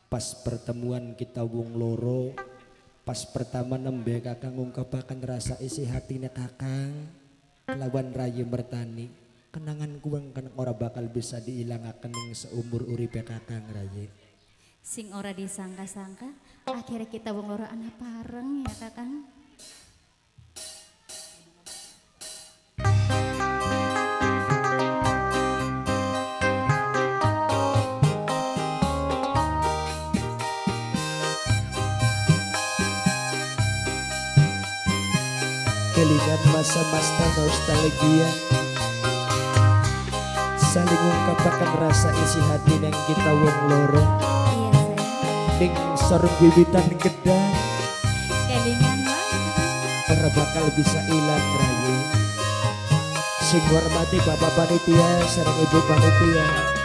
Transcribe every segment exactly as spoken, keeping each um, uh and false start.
Pas pertemuan kita wong loro, pas pertama nembe kakang ngungkapaken rasa isi hatine kakang lawan Rayi Mertani. Kenangan kuwang kan ora bakal bisa diilangaken ning seumur uripe kakang Rayi. Sing ora disangka-sangka akhirnya kita wong loro anak pareng ya kakang. Kelingan masa-masa nostalgia, saling ungkapaken rasa isi hati yang kita wong loro. Iya sayang. Ning sorong bibitan gedang, Kelingan ora bakal bisa ilang Rayi. Sing hormati Bapak Panitia sareng Ibu Panitia.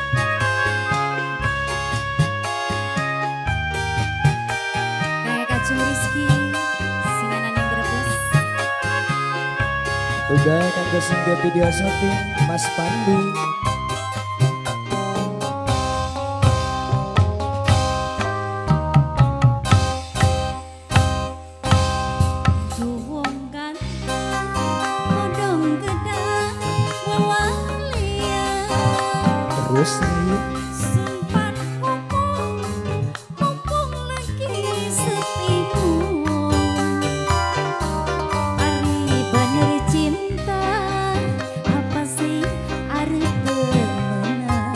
kayak Kacung Rizky, singanan yang berbes. Uga kanggo sing video syuting Mas Pandu. Terus Rayi Sumpan mumpung, mumpung lagi sepiku. Ari bener cinta, apa sih ari benar?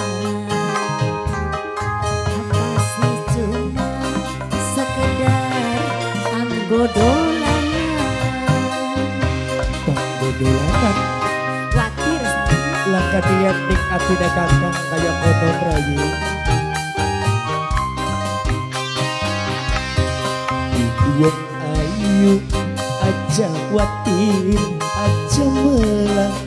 Apa sih cuma sekedar anggo dolanan? Banggo dolanan Wakir langkah niat ning atine kakang kaya kono Rayi. Wong ayu aja watir aja melang,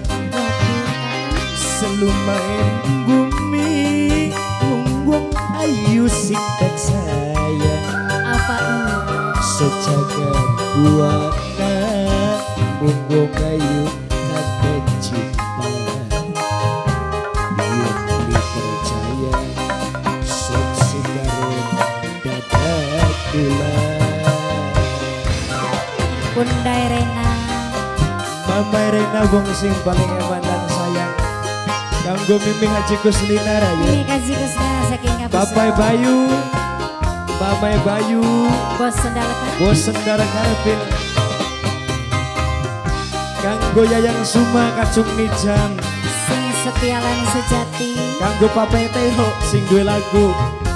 selumain bumi wong ayu sing tak sayang. apa Sejagat buana wong ayu kakek cinta. Yang dipercaya sok sigaret dadak bulan. Bundai Rena? Mama Rena wong sing paling eman dan sayang. Kanggo Mimi Haji Kuslina Rayi. Ini kasih kusna saking ngapus. Bapak Bayu, Mama Bayu, Bos sendal kan? Bos Sendara Karpil. Kanggo Yayang Suma Kacung Nijam. Sing sepialan sejati. Kanggo Papa Teho sing duwe lagu.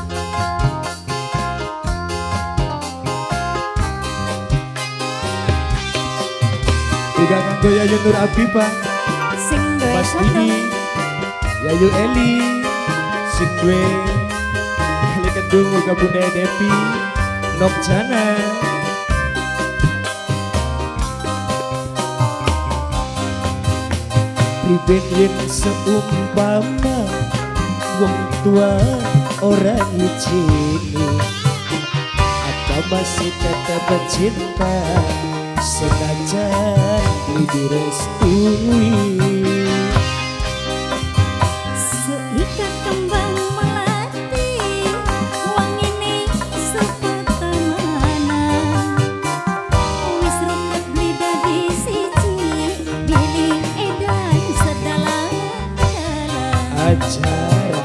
Udah kanggo Yayu Nur Abibah, Sing duwe Mas foto. Didi, Yayu Eli, sing duwe Eli Kendung uga Bunda Depi, Nok Jana. Priben yen seumpama wong tua orang izini, apa masih tetap cinta senajan direstui. Seikat kembang melati, wang ini sepetamana. Wis ruket beli dadi siji, bilih edan sedalam-dalam. Acara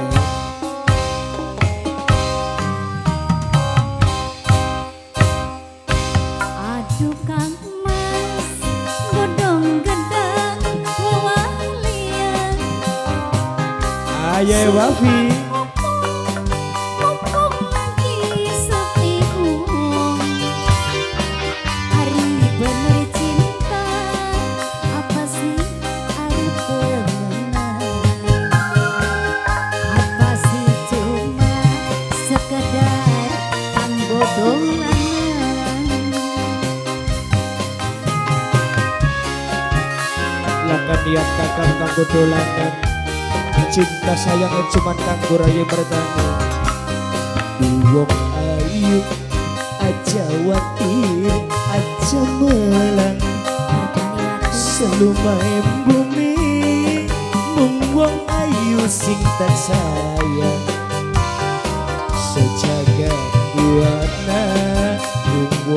Aduh Kang Mas, godong gedang wawalian. Aye Wafi, Mumpung lagi sepiku, hari bener cinta, apa sih hari benar? Apa sih cuma sekedar anggo dolanan? lakan niat kakang kanggo dolanan. Cinta sayang cuman kanggo Rayi Mertani. Wong ayu aja watir aja melang, selumae bumi mung wong ayu sing tak sayang. Sejagat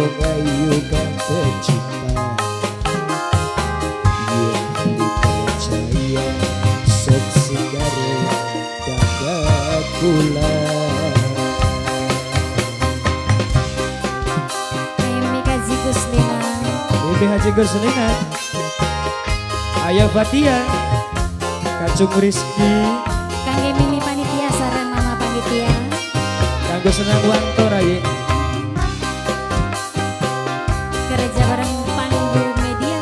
wong ayu kang tercinta yen dipercaya seksi karo dada kula. Mimi Haji Guslinan, Mimi Haji Guslinan, Ayah Fatia, Kacung Rizky, kangge Mimi panitia sareng mama panitia. kanggo senang wanto raye. Kerja bareng Pandu Media.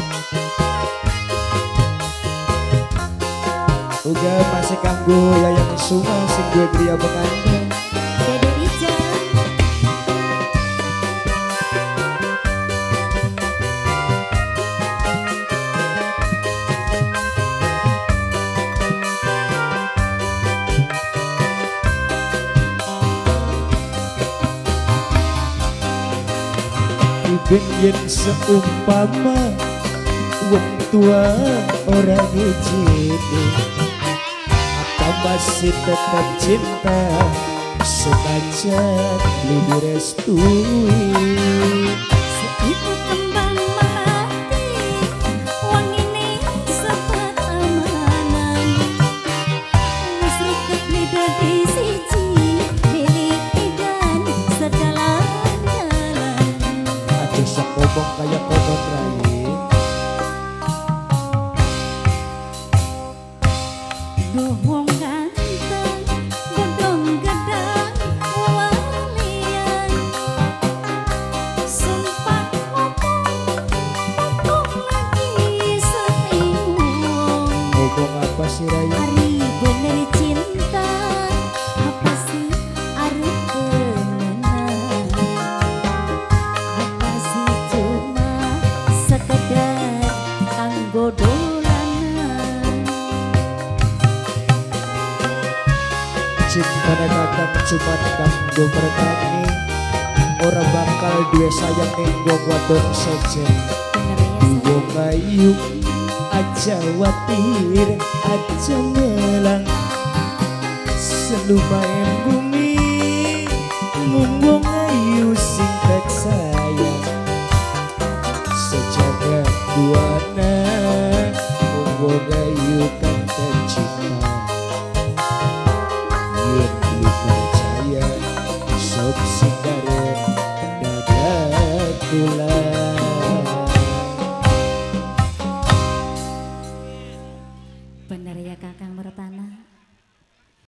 Uga masih kanggo Yayang Suma sing gue gria pengantin. Dede Ija, Iben yen seumpama wong tua orang ngijini apa masih tetap cinta senajan lebih restui. seibu kembang melati, wangine sepat amanan. Wis reket lidah di siji, milik dan sedalannya. Aja sok ngomong kaya kono raye. Duh wong ganteng, godhong gedang walian. Sumpah ngomong, ngomong lagi setinggung. Ngomong apa sih raye? Ari bener cinta, apa sih arep temenan? Apa sih cuma sekedar kanggo dolanan? Cinta kakang cuma kanggo bertani, ora bakal duwe sayang ning wong wadon saja. Bener ya sayang? Wong ayu aja watir aja melang selumayan bumi mung wong ayu sing tak